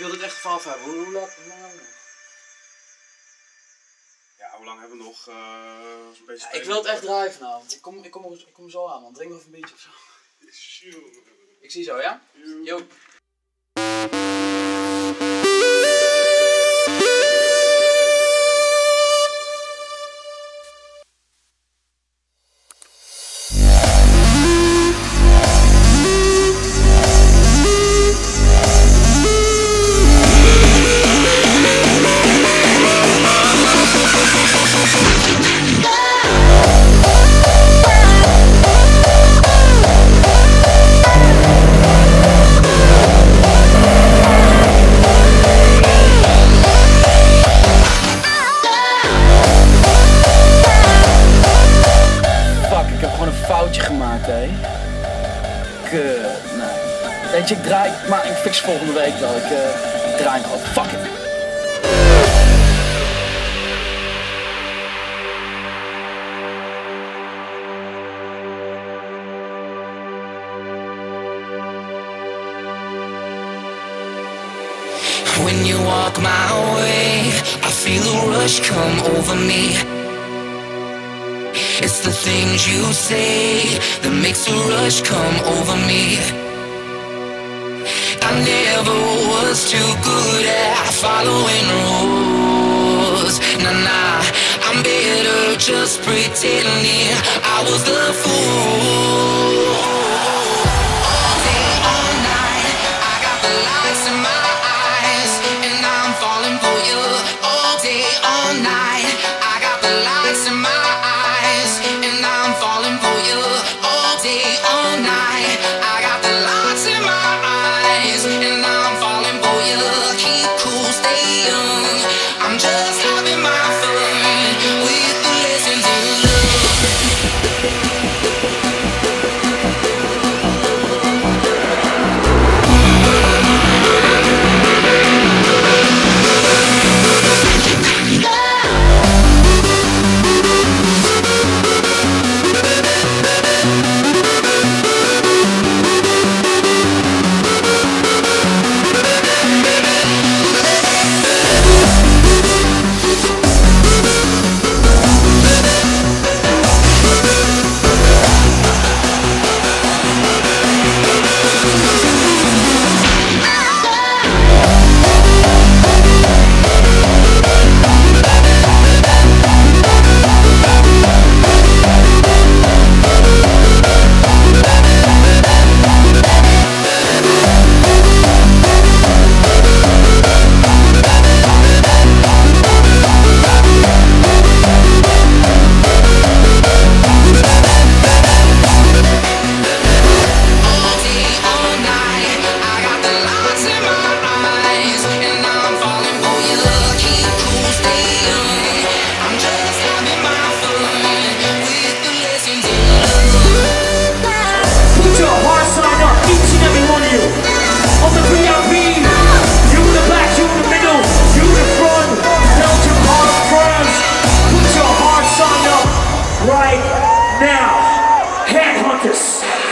wil dit echt af hebben. Hoe lang hebben we nog? Ja, hoe lang hebben we nog? Zo'n beetje Ja, ik wil het echt draaien vanavond. Ik kom zo aan, man. Drink nog even een beetje of zo. Ik zie zo, ja? Yo. Gemaakt, hè? Nee. Weet je, ik draai, maar ik fix volgende week wel. Ik draai gewoon. Fuck it. When you walk my way, I feel a rush come over me. It's the things you say that makes a rush come over me. I never was too good at following rules. Nah, I'm better just pretending I was the fool. All day, all night, I got the lights in my eyes, and I'm falling for you. All day, all night, I got the lights in my eyes, and I'm falling for you. All day, all night, I got the lights in my eyes, and I'm falling for you. Keep cool, stay young, I'm just having my fun with the lessons in love. Right now, Headhunters.